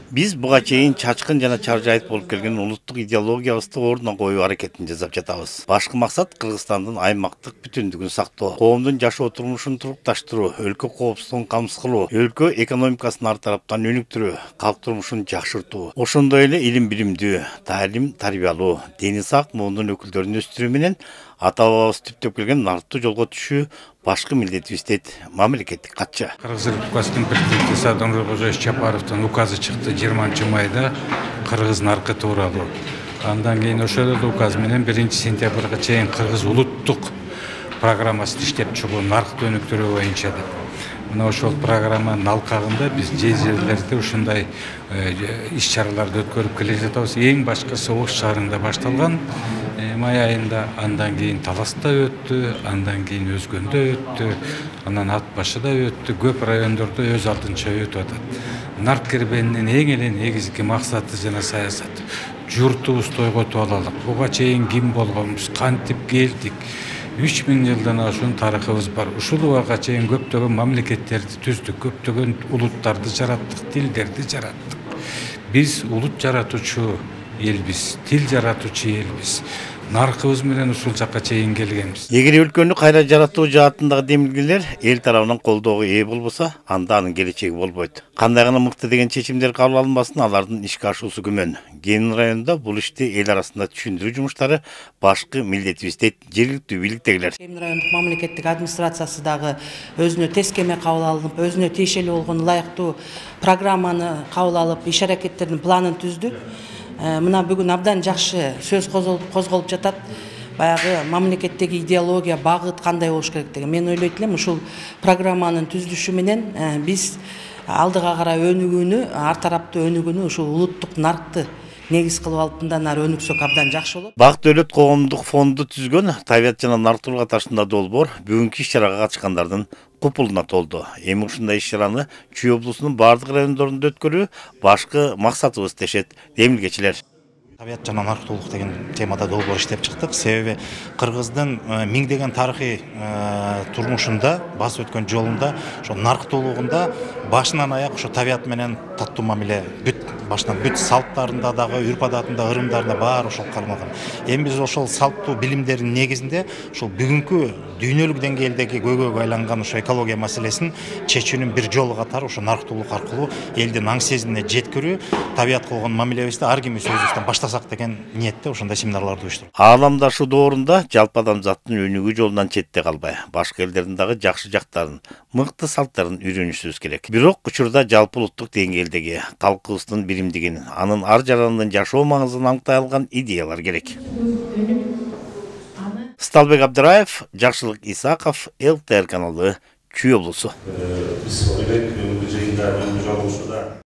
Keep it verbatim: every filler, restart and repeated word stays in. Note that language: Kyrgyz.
Биз буга чейин чачкын жана чаржайыт болуп келген улуттук идеологиябызды ордуна коюу аракетин жасап жатабыз. Башкы максат Кыргызстандын аймактык бүтүндүгүн сактоо, коомдун жашоо турмушун турукташтыруу, өлкө коопсуздугун камсыз кылуу, өлкө экономикасын ар тараптан өнүктүрүү, калк турмушун жакшыртуу, ошондой эле илим билимдүү, таалим тарбиялоо, дени сак муунун өкүлдөрүн өстүрүү менен ата бабабыз түптөп келген нарттуу жолго түшүү башкы милдетибиз дейт мамлекеттик катчы. Кыргыз Республикасынын президенти Садыр Нуркожоевич Чапаровдун указы чыкты жыйырманчы майда кыргыз наркы тууралуу. Андан кийин ошол эле указ менен биринчи сентябрга чейин кыргыз улуттук программасын иштеп чыгуу наркты өнүктүрүү боюнча деп. Мына ошол программанын алкагында биз жер жерлерде ушундай иш-чараларды өткөрүп келе жатабыз. Эң башкысы Ош шаарында башталган май айында, андан кийин Таласта өттү, андан кийин Өзгөндө өттү, анан Ат башыда өттү, көп райондордо өз алдынча өтүп атат. Нарк кербенинин эң эле негизги максаты жана саясаты журтубузду тойготуп алалык. Буга чейин ким болгонбуз, кантип келдик? үч миң жылдан ашуун тарыхыбыз бар. Ушул убакка чейин көптөгөн мамлекеттерди түздүк, көптөгөн улуттарды жараттык, тилдерди жараттык. Биз улут жаратуучу элбиз, тил жаратуучу элбиз. Наркыбыз менен ушул жакка чейин келгенбиз. Эгер өлкөнү кайра жаратуу жаатындагы демилгелер эл тарабынан колдоого ээ болбосо, анда анын келечеги болбойт. Кандай гана мыкты деген чечимдер кабыл алынбасын, алардын ишке ашуусу күмөн. Кенин районунда бул ишти эл арасында түшүндүрүү жумуштары башкы милдетибиз дейт жергиликтүү бийликтегилер. Кенин райондук мамлекеттик администрациясы дагы өзүнө тескеме кабыл алынып, өзүнө тиешелүү болгон ылайыктуу программаны кабыл алып, иш аракеттердин планын түздүк. Мына бүгүн абдан жакшы сөз козголуп жатат. Баягы мамлекеттеги идеология, багыт кандай болуш керек деген. Мен ойлойт элем, ушул программанын түзүлүшү менен биз алдыга карай өнүгүүнү, ар тараптуу өнүгүүнү ушул улуттук наркты негиз кылып алып мындан ары өнүксөк абдан жакшы болот. Бак Дөөлөт коомдук фонду түзгөн табият жана нарктуу катарында долбоор бүгүнкү иш-чарага катышкандардын купулуна толду. Эми ушундай иш-чараны Чүй облусунун бардык райондорунда өткөрүү башкы максатыбыз дешет демилгечилер. Табият жана нарктуулук деген темада долбоор иштеп чыктык. Себеби кыргыздын миңдеген тарыхый турмушунда, басып өткөн жолунда, ошо нарктуулугунда башынан аяк ошо табият менен таттуу мамиле бүт башынан бүт салттарында дагы, үрп-адатында, ырымдарында баары ошол кармалган. Эми биз ошол салттуу билимдердин негизинде ошол бүгүнкү дүйнөлүк деңгээлдеги көйгөйгө айланган ошо экология маселесин чечүүнүн бир жолу катары ошо нарктуулук аркылуу элдин аң сезимине жеткирүү, табиятка болгон мамилебизди ар кимибиз өзүбүздөн баштасак деген ниетте ошондой семинарларды уюштуруп. Ааламдашуу доорунда жалпы адамзаттын өнүгүү жолунан четте калбай, башка элдердин дагы жакшы жактарын, мыкты салттарын үйрөнүшүбүз керек. Бирок учурда жалпы улуттук деңгээлдеги калкыбыздын биримдигин, анын ар жаранынын жашоо маңызын аңтай алган идеялар керек. Сталбек Абдыраев, Жакшылык Исаков, эл тэ эр каналы, Чүй облусу.